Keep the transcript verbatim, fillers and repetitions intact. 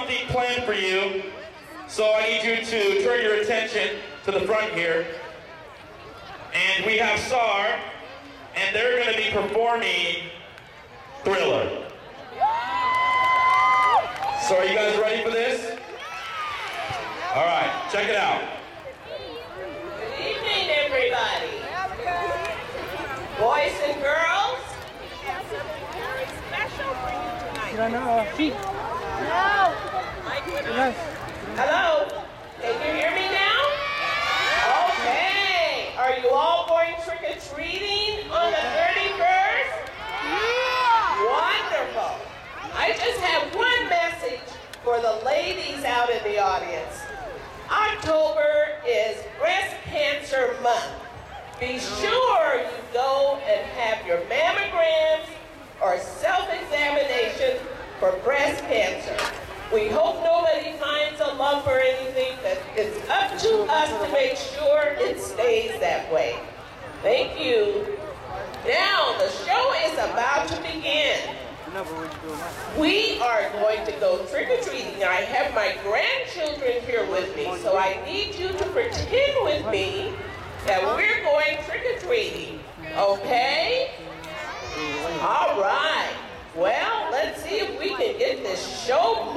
something planned for you. So I need you to turn your attention to the front here. And we have SAAR, and they're going to be performing Thriller. So are you guys ready for this? All right, check it out. Good evening, everybody. Boys and girls. Very special for you tonight. No. Hello. Can you hear me now? Okay. Are you all going trick-or-treating on the thirty-first? Yeah. Wonderful. I just have one message for the ladies out in the audience. October is Breast Cancer Month. Be sure you go and have your mammograms or self-examination for breast cancer. We hope nobody finds a lump or anything, but it's up to us to make sure it stays that way. Thank you. Now, the show is about to begin. We are going to go trick-or-treating. I have my grandchildren here with me, so I need you to pretend with me that we're going trick-or-treating, okay? All right. Well, let's see if we can get this show